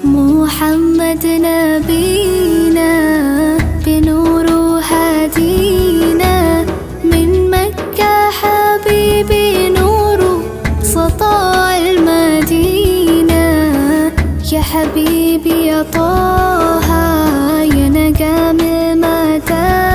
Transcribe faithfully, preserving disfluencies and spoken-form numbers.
محمد نبينا بنور هدينا من مكة حبيبي نور سطاع المدينة. يا حبيبي يا طه يا نجم المدى